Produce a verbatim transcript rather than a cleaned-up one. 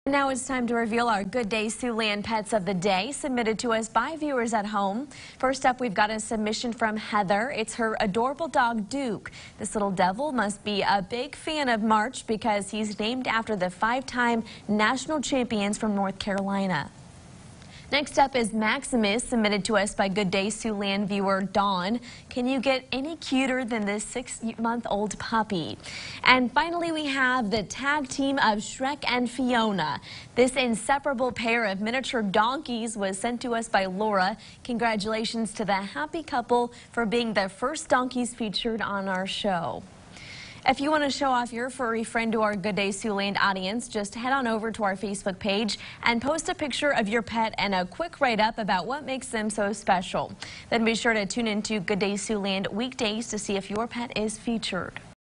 Now it's time to reveal our Good Day Siouxland pets of the day submitted to us by viewers at home. First up, we've got a submission from Heather. It's her adorable dog, Duke. This little devil must be a big fan of March because he's named after the five-time national champions from North Carolina. Next up is Maximus, submitted to us by Good Day Siouxland viewer Dawn. Can you get any cuter than this six-month-old puppy? And finally, we have the tag team of Shrek and Fiona. This inseparable pair of miniature donkeys was sent to us by Laura. Congratulations to the happy couple for being the first donkeys featured on our show. If you want to show off your furry friend to our Good Day Siouxland audience, just head on over to our Facebook page and post a picture of your pet and a quick write-up about what makes them so special. Then be sure to tune into Good Day Siouxland weekdays to see if your pet is featured.